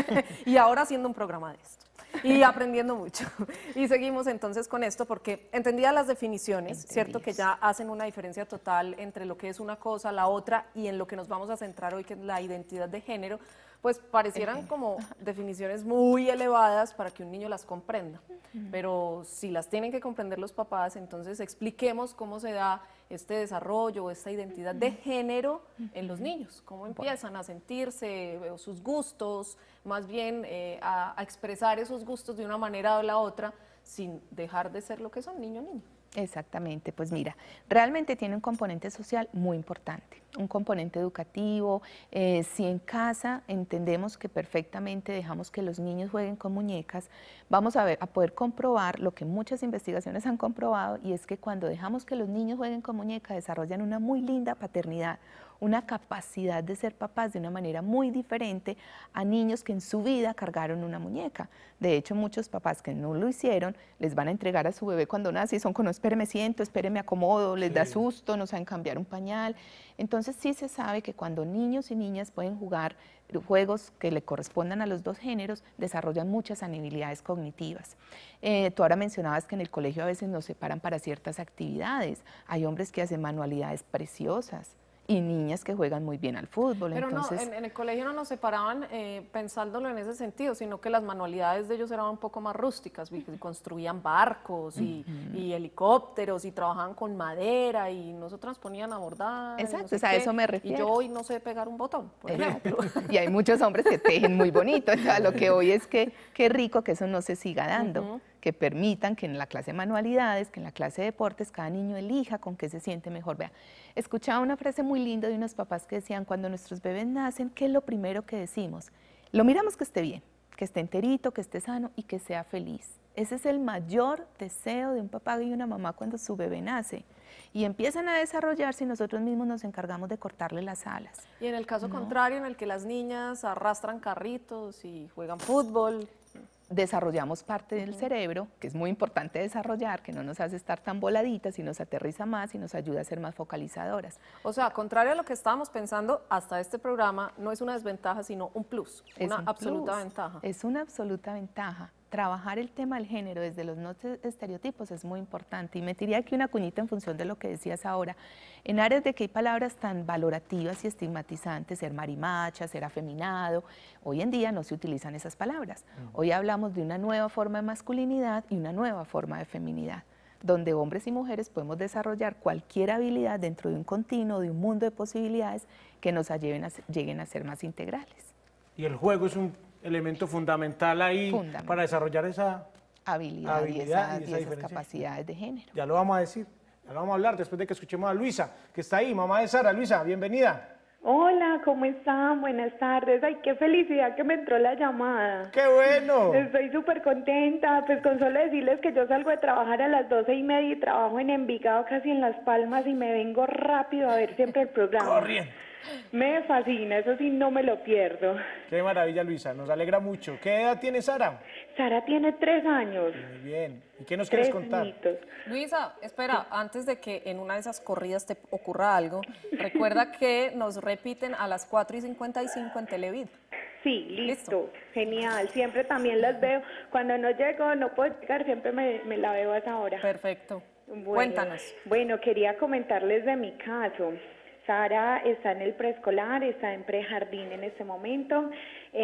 Y ahora haciendo un programa de esto. Y aprendiendo mucho. Y seguimos entonces con esto porque entendía las definiciones, ¿cierto? Que ya hacen una diferencia total entre lo que es una cosa, la otra, y en lo que nos vamos a centrar hoy, que es la identidad de género, pues parecieran como definiciones muy elevadas para que un niño las comprenda. Pero si las tienen que comprender los papás, entonces expliquemos cómo se da este desarrollo, esta identidad de género en los niños, cómo empiezan a sentirse, sus gustos, más bien a expresar esos gustos de una manera o la otra, sin dejar de ser lo que son, niño. Exactamente, pues mira, realmente tiene un componente social muy importante, un componente educativo. Si en casa entendemos que perfectamente dejamos que los niños jueguen con muñecas, vamos a poder comprobar lo que muchas investigaciones han comprobado, y es que cuando dejamos que los niños jueguen con muñecas desarrollan una muy linda paternidad, una capacidad de ser papás de una manera muy diferente a niños que en su vida cargaron una muñeca. De hecho, muchos papás que no lo hicieron les van a entregar a su bebé cuando nace y son como, espéreme, siento, espéreme, acomodo, les da susto, no saben cambiar un pañal. Entonces sí se sabe que cuando niños y niñas pueden jugar juegos que le correspondan a los dos géneros, desarrollan muchas habilidades cognitivas. Tú ahora mencionabas que en el colegio a veces nos separan para ciertas actividades. Hay hombres que hacen manualidades preciosas y niñas que juegan muy bien al fútbol. Pero entonces, no, en el colegio no nos separaban pensándolo en ese sentido, sino que las manualidades de ellos eran un poco más rústicas, construían barcos y helicópteros y trabajaban con madera y nosotras ponían a bordar. Exacto, a eso me refiero. Y yo hoy no sé pegar un botón, por ejemplo. Y hay muchos hombres que tejen muy bonito. Entonces, lo que hoy es que qué rico que eso no se siga dando. Que permitan que en la clase de manualidades, que en la clase de deportes, cada niño elija con qué se siente mejor. Vea, escuchaba una frase muy linda de unos papás que decían, cuando nuestros bebés nacen, ¿qué es lo primero que decimos? Lo miramos que esté bien, que esté enterito, que esté sano y que sea feliz. Ese es el mayor deseo de un papá y una mamá cuando su bebé nace. Y empiezan a desarrollarse y nosotros mismos nos encargamos de cortarle las alas. Y en el caso contrario, en el que las niñas arrastran carritos y juegan fútbol, desarrollamos parte del cerebro, que es muy importante desarrollar, que no nos hace estar tan voladitas y nos aterriza más y nos ayuda a ser más focalizadoras. O sea, contrario a lo que estábamos pensando, hasta este programa no es una desventaja, sino un plus, una absoluta ventaja. Es una absoluta ventaja. Trabajar el tema del género desde los no estereotipos es muy importante. Y metería aquí una cuñita en función de lo que decías ahora. En áreas de que hay palabras tan valorativas y estigmatizantes, ser marimacha, ser afeminado, hoy en día no se utilizan esas palabras. Hoy hablamos de una nueva forma de masculinidad y una nueva forma de feminidad, donde hombres y mujeres podemos desarrollar cualquier habilidad dentro de un continuo, de un mundo de posibilidades que nos lleguen a ser más integrales. Y el juego es un elemento fundamental ahí para desarrollar esa habilidad y esas capacidades de género. Ya lo vamos a decir, ya lo vamos a hablar después de que escuchemos a Luisa, que está ahí, mamá de Sara. Luisa, bienvenida. Hola, ¿cómo están? Buenas tardes. Ay, qué felicidad que me entró la llamada. ¡Qué bueno! Estoy súper contenta, pues con solo decirles que yo salgo de trabajar a las 12:30 y trabajo en Envigado, casi en Las Palmas, y me vengo rápido a ver siempre el programa. Corriendo. Me fascina, eso sí, no me lo pierdo. Qué maravilla, Luisa, nos alegra mucho. ¿Qué edad tiene Sara? Sara tiene 3 años. Muy bien. ¿Y qué nos quieres contar? Añitos. Luisa, espera, antes de que en una de esas corridas te ocurra algo, recuerda que nos repiten a las 4:55 en Televid. Sí, listo. Genial. Siempre también las veo. Cuando no llego, no puedo llegar, siempre me la veo a esa hora. Perfecto. Bueno, Cuéntanos. Bueno, quería comentarles de mi caso. Sara está en el preescolar, está en prejardín en este momento.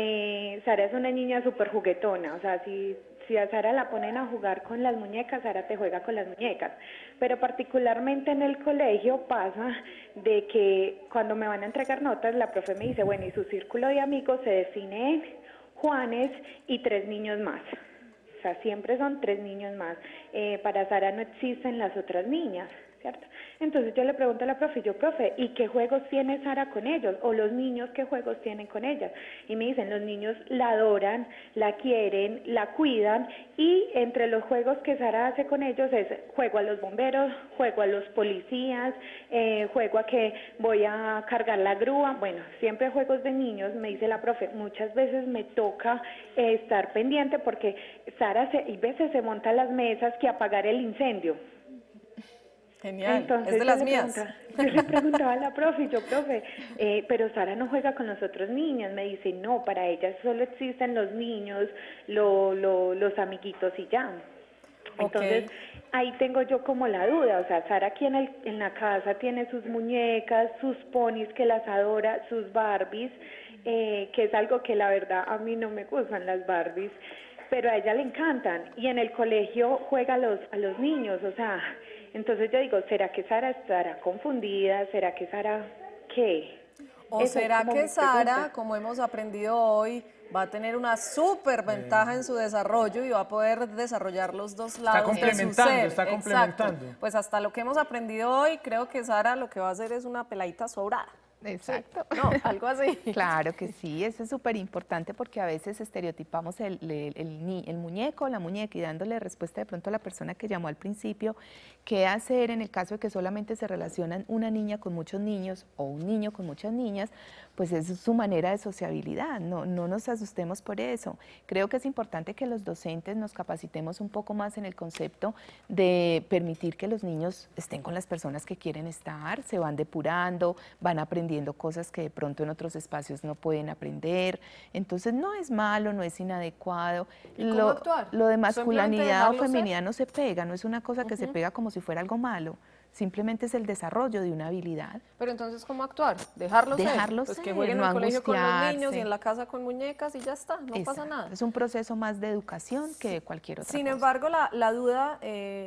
Sara es una niña súper juguetona, o sea, si a Sara la ponen a jugar con las muñecas, Sara te juega con las muñecas. Pero particularmente en el colegio pasa de que cuando me van a entregar notas, la profe me dice, bueno, y su círculo de amigos se define en Juanes y 3 niños más. O sea, siempre son 3 niños más. Para Sara no existen las otras niñas. ¿cierto? Entonces yo le pregunto a la profe, profe, ¿y qué juegos tiene Sara con ellos? O los niños, ¿qué juegos tienen con ellas? Y me dicen, los niños la adoran, la quieren, la cuidan, y entre los juegos que Sara hace con ellos es juego a los bomberos, juego a los policías, juego a que voy a cargar la grúa, bueno, siempre juegos de niños. Me dice la profe, muchas veces me toca estar pendiente porque Sara y veces se monta las mesas que apagar el incendio. Genial, Entonces, es de las mías. Yo le preguntaba a la profe, profe, pero Sara no juega con los otros niños. Me dice, no, para ella solo existen los niños, los amiguitos y ya. Entonces, ahí tengo yo como la duda, o sea, Sara aquí en la casa tiene sus muñecas, sus ponis que las adora, sus Barbies, que es algo que la verdad a mí no me gustan las Barbies, pero a ella le encantan, y en el colegio juega a los niños, o sea, entonces yo digo, ¿será que Sara estará confundida? ¿Será que Sara qué? ¿O será que Sara, como hemos aprendido hoy, va a tener una súper ventaja en su desarrollo y va a poder desarrollar los dos lados de su ser? Está complementando. Exacto. Pues hasta lo que hemos aprendido hoy, creo que Sara lo que va a hacer es una peladita sobrada. Exacto. Sí, no, algo así. Claro que sí, eso es súper importante porque a veces estereotipamos el muñeco o la muñeca y dándole respuesta de pronto a la persona que llamó al principio, qué hacer en el caso de que solamente se relacionan una niña con muchos niños o un niño con muchas niñas, pues es su manera de sociabilidad, no nos asustemos por eso. Creo que es importante que los docentes nos capacitemos un poco más en el concepto de permitir que los niños estén con las personas que quieren estar, se van depurando, van aprendiendo cosas que de pronto en otros espacios no pueden aprender, entonces no es malo, no es inadecuado. ¿Y cómo actuar? Lo de masculinidad o dejarlo feminidad no se pega, no es una cosa que se pega como si fuera algo malo. Simplemente es el desarrollo de una habilidad. Pero entonces, ¿cómo actuar? Dejarlos ser. Dejarlos Pues ser, que jueguen no en el colegio con los niños angustiarse. y en la casa con muñecas y ya está, no pasa nada. Es un proceso más de educación que de cualquier otra Sin cosa. embargo, la duda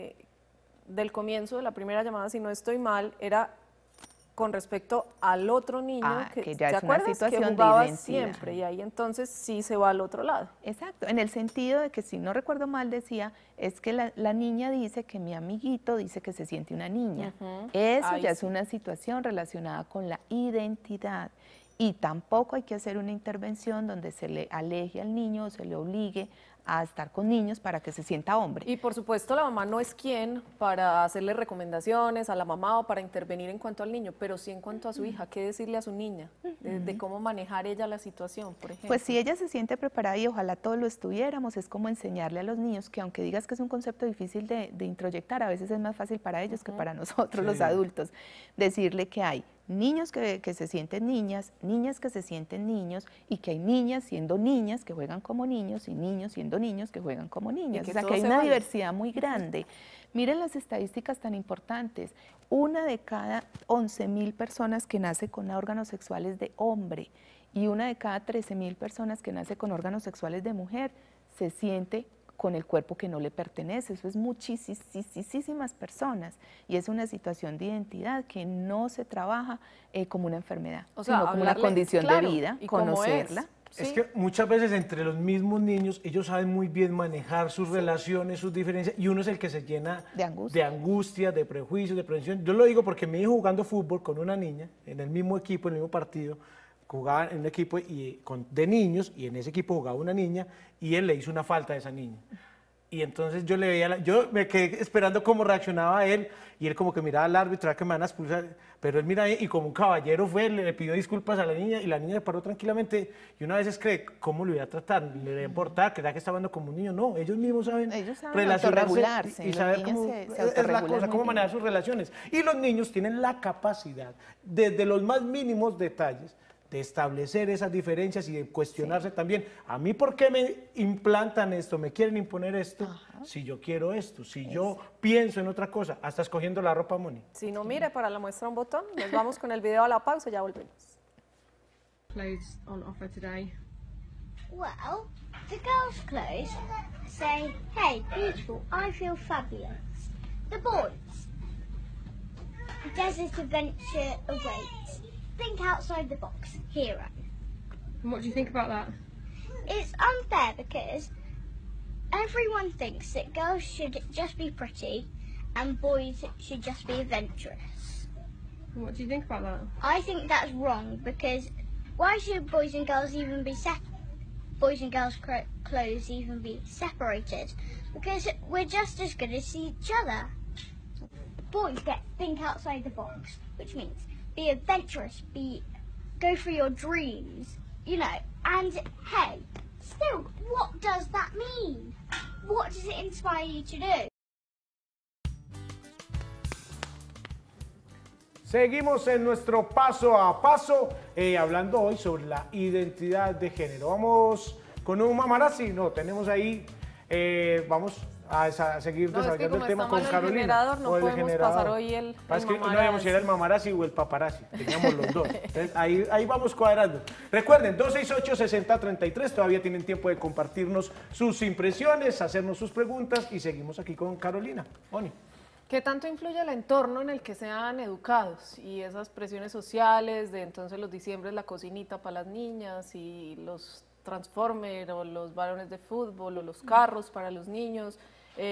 del comienzo de la primera llamada, si no estoy mal, era con respecto al otro niño que ya ¿te es una acuerdas? situación Que de jugaba identidad. siempre y ahí entonces sí se va al otro lado. Exacto, en el sentido de que si no recuerdo mal decía, es que la niña dice que mi amiguito dice que se siente una niña. Eso Ahí ya sí. es una situación relacionada con la identidad y tampoco hay que hacer una intervención donde se le aleje al niño o se le obligue a estar con niños para que se sienta hombre. Y por supuesto la mamá no es quien para hacerle recomendaciones a la mamá o para intervenir en cuanto al niño, pero sí en cuanto a su hija, qué decirle a su niña, de cómo manejar ella la situación, por ejemplo. Pues si ella se siente preparada y ojalá todos lo estuviéramos, es como enseñarle a los niños que aunque digas que es un concepto difícil de introyectar, a veces es más fácil para ellos que para nosotros los adultos, decirle que hay niños que se sienten niñas, niñas que se sienten niños y que hay niñas siendo niñas que juegan como niños y niños siendo niños que juegan como niñas. que O sea todo que hay se una vale. diversidad muy grande. Miren las estadísticas tan importantes. 1 de cada 11.000 personas que nace con órganos sexuales de hombre y 1 de cada 13.000 personas que nace con órganos sexuales de mujer se siente con el cuerpo que no le pertenece. Eso es muchísimas personas y es una situación de identidad que no se trabaja como una enfermedad, O sea, sino como una hablarle, condición claro, de vida, y cómo conocerla. Es que muchas veces entre los mismos niños ellos saben muy bien manejar sus relaciones, sus diferencias, y uno es el que se llena de angustia, de prejuicios, de prevención. Yo lo digo porque mi hijo jugando fútbol con una niña, en el mismo equipo, en el mismo partido, jugaba en un equipo de niños, y en ese equipo jugaba una niña, y él le hizo una falta a esa niña. Y entonces yo le veía, yo me quedé esperando cómo reaccionaba él, y él como que miraba al árbitro, que me van a expulsar, pero él mira y como un caballero fue, le pidió disculpas a la niña, y la niña se paró tranquilamente, y una vez cree, ¿cómo lo iba a tratar? ¿Le iba a importar? ¿Creía que estaba hablando como un niño? No, ellos mismos saben relacionarse autorregularse, y los saber niños cómo se es la autorregulan cosa, muy cómo bien. manejar sus relaciones. Y los niños tienen la capacidad, desde los más mínimos detalles, de establecer esas diferencias y de cuestionarse también, a mí por qué me implantan esto, me quieren imponer esto, si yo quiero esto, si yo pienso en otra cosa, hasta escogiendo la ropa, Moni. Si no, mire, para la muestra un botón, nos vamos con el video a la pausa y ya volvemos. Clothes on offer today. Well, the girls' clothes say, hey, beautiful, I feel fabulous. The boys, desert adventure awaits. Think outside the box, hero. And what do you think about that? It's unfair because everyone thinks that girls should just be pretty and boys should just be adventurous. What do you think about that? I think that's wrong because why should boys and girls even be boys and girls clothes even be separated? Because we're just as good as each other. Boys think outside the box, which means be adventurous, go for your dreams, you know. And hey, still, what does that mean? What does it inspire you to do? Seguimos en nuestro paso a paso, hablando hoy sobre la identidad de género. Vamos con un mamarazzi, no, tenemos ahí, vamos a seguir desarrollando el tema con Carolina. No podemos pasar hoy el es que no sabíamos si era el mamarazzi o el paparazzi, teníamos los dos. Entonces, ahí vamos cuadrando. Recuerden, 268-6033, todavía tienen tiempo de compartirnos sus impresiones, hacernos sus preguntas y seguimos aquí con Carolina. Oni. ¿Qué tanto influye el entorno en el que sean educados y esas presiones sociales de entonces los diciembres la cocinita para las niñas y los Transformers o los balones de fútbol o los carros para los niños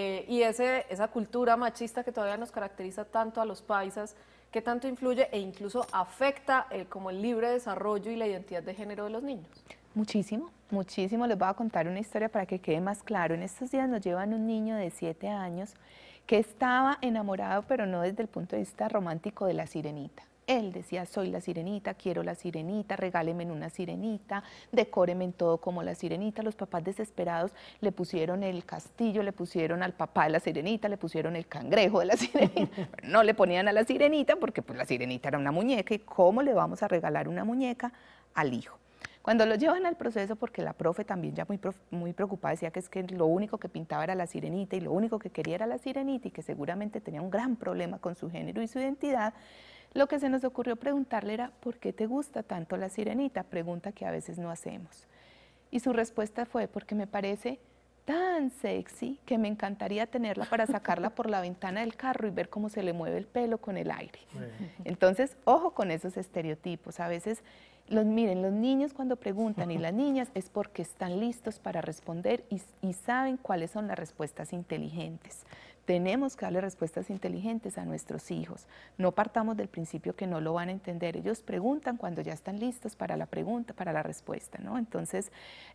y esa cultura machista que todavía nos caracteriza tanto a los paisas? ¿Qué tanto influye e incluso afecta como el libre desarrollo y la identidad de género de los niños? Muchísimo, muchísimo. Les voy a contar una historia para que quede más claro. En estos días nos llevan un niño de 7 años que estaba enamorado, pero no desde el punto de vista romántico, de la sirenita. Él decía, soy la sirenita, quiero la sirenita, regáleme en una sirenita, decóreme en todo como la sirenita. Los papás desesperados le pusieron el castillo, le pusieron al papá de la sirenita, le pusieron el cangrejo de la sirenita, pero no le ponían a la sirenita porque pues la sirenita era una muñeca y ¿cómo le vamos a regalar una muñeca al hijo? Cuando lo llevan al proceso, porque la profe también ya muy preocupada decía que es que lo único que pintaba era la sirenita y lo único que quería era la sirenita y que seguramente tenía un gran problema con su género y su identidad, lo que se nos ocurrió preguntarle era ¿por qué te gusta tanto la sirenita? Pregunta que a veces no hacemos. Y su respuesta fue porque me parece tan sexy que me encantaría tenerla para sacarla por la ventana del carro y ver cómo se le mueve el pelo con el aire. Entonces, ojo con esos estereotipos. A veces, miren, los niños cuando preguntan y las niñas es porque están listos para responder y saben cuáles son las respuestas inteligentes. Tenemos que darle respuestas inteligentes a nuestros hijos. No partamos del principio que no lo van a entender. Ellos preguntan cuando ya están listos para la pregunta, para la respuesta, ¿no? Entonces,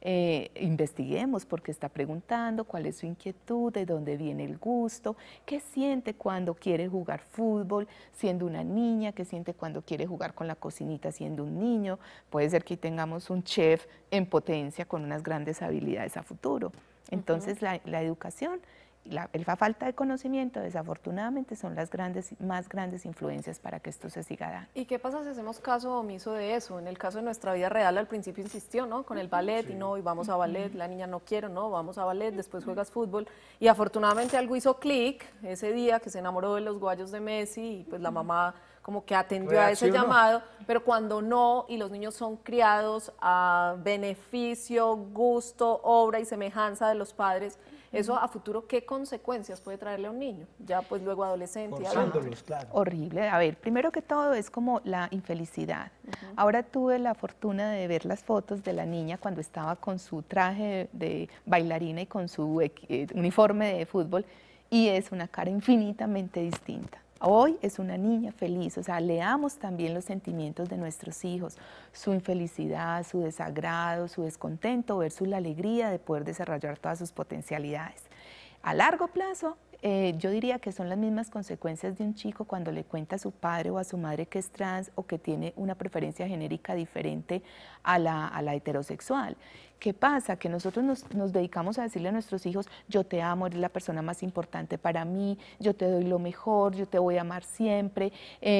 investiguemos por qué está preguntando, cuál es su inquietud, de dónde viene el gusto, qué siente cuando quiere jugar fútbol siendo una niña, qué siente cuando quiere jugar con la cocinita siendo un niño. Puede ser que tengamos un chef en potencia con unas grandes habilidades a futuro. Entonces, la educación, la falta de conocimiento, desafortunadamente, son las más grandes influencias para que esto se siga dando. ¿Y qué pasa si hacemos caso omiso de eso? En el caso de nuestra vida real, al principio insistió, ¿no? Con el ballet, y no, y vamos a ballet, la niña no quiero, no, vamos a ballet, después juegas fútbol, y afortunadamente algo hizo clic ese día que se enamoró de los guayos de Messi, y pues la mamá como que atendió a ese llamado, pero cuando no, y los niños son criados a beneficio, gusto, obra y semejanza de los padres, eso a futuro, ¿qué consecuencias puede traerle a un niño? Ya pues luego adolescente. Claro. Horrible. A ver, primero que todo es como la infelicidad. Ahora tuve la fortuna de ver las fotos de la niña cuando estaba con su traje de bailarina y con su uniforme de fútbol y es una cara infinitamente distinta. Hoy es una niña feliz, o sea, leamos también los sentimientos de nuestros hijos, su infelicidad, su desagrado, su descontento versus la alegría de poder desarrollar todas sus potencialidades. A largo plazo, yo diría que son las mismas consecuencias de un chico cuando le cuenta a su padre o a su madre que es trans o que tiene una preferencia genérica diferente a la heterosexual. ¿Qué pasa? Que nosotros nos dedicamos a decirle a nuestros hijos, yo te amo, eres la persona más importante para mí, yo te doy lo mejor, yo te voy a amar siempre,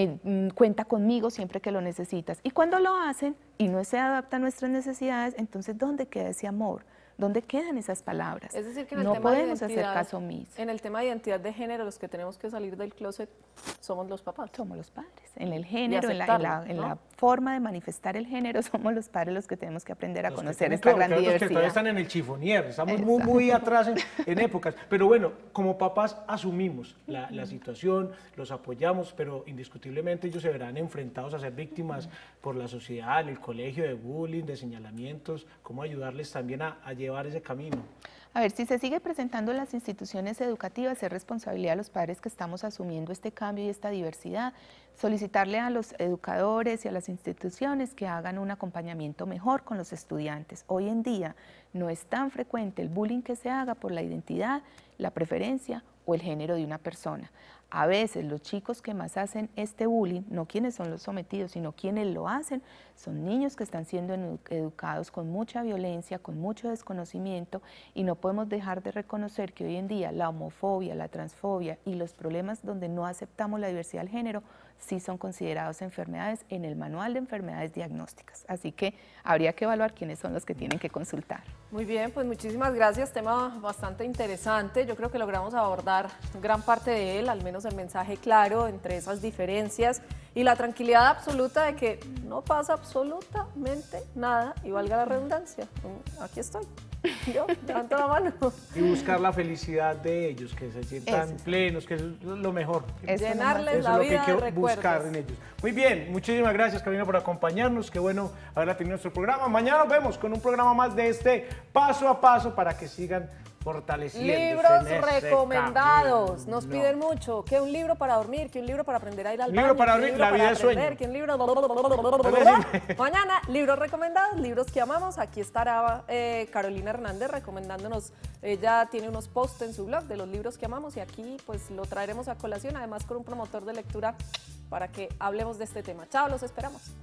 cuenta conmigo siempre que lo necesitas. Y cuando lo hacen y no se adapta a nuestras necesidades, entonces ¿dónde queda ese amor? ¿Dónde quedan esas palabras? Es decir, que en el no tema podemos de hacer caso omiso. En el tema de identidad de género, los que tenemos que salir del closet somos los papás. Somos los padres. En el género, en la forma de manifestar el género, somos los padres los que tenemos que aprender a conocer esta gran diversidad. Los que todavía están en el chifonier, estamos muy atrás en épocas. Pero bueno, como papás asumimos la situación, los apoyamos, pero indiscutiblemente ellos se verán enfrentados a ser víctimas por la sociedad, el colegio, de bullying, de señalamientos. ¿Cómo ayudarles también a llevar ese camino? A ver, si se sigue presentando en las instituciones educativas, es responsabilidad de los padres que estamos asumiendo este cambio y esta diversidad, solicitarle a los educadores y a las instituciones que hagan un acompañamiento mejor con los estudiantes. Hoy en día no es tan frecuente el bullying que se haga por la identidad, la preferencia o el género de una persona. A veces los chicos que más hacen este bullying, no quienes son los sometidos, sino quienes lo hacen, son niños que están siendo educados con mucha violencia, con mucho desconocimiento, y no podemos dejar de reconocer que hoy en día la homofobia, la transfobia y los problemas donde no aceptamos la diversidad del género sí son considerados enfermedades en el manual de enfermedades diagnósticas. Así que habría que evaluar quiénes son los que tienen que consultar. Muy bien, pues muchísimas gracias, tema bastante interesante. Yo creo que logramos abordar gran parte de él, al menos el mensaje claro entre esas diferencias y la tranquilidad absoluta de que no pasa absolutamente nada, y valga la redundancia, aquí estoy, yo levanto la mano. Y buscar la felicidad de ellos, que se sientan plenos, que es lo mejor. Llenarles la vida de recuerdos. Eso es lo que hay que buscar en ellos. Muy bien, muchísimas gracias, Carolina, por acompañarnos. Qué bueno haberla tenido en nuestro programa. Mañana nos vemos con un programa más de este Paso a Paso para que sigan fortaleciendo. Libros recomendados. Nos piden mucho. Que un libro para dormir, que un libro para aprender a ir al baño. Libro para dormir, La vida es sueño. Que un libro... Mañana, libros recomendados, libros que amamos. Aquí estará Carolina Hernández recomendándonos. Ella tiene unos posts en su blog de los libros que amamos y aquí pues lo traeremos a colación, además con un promotor de lectura para que hablemos de este tema. Chao, los esperamos.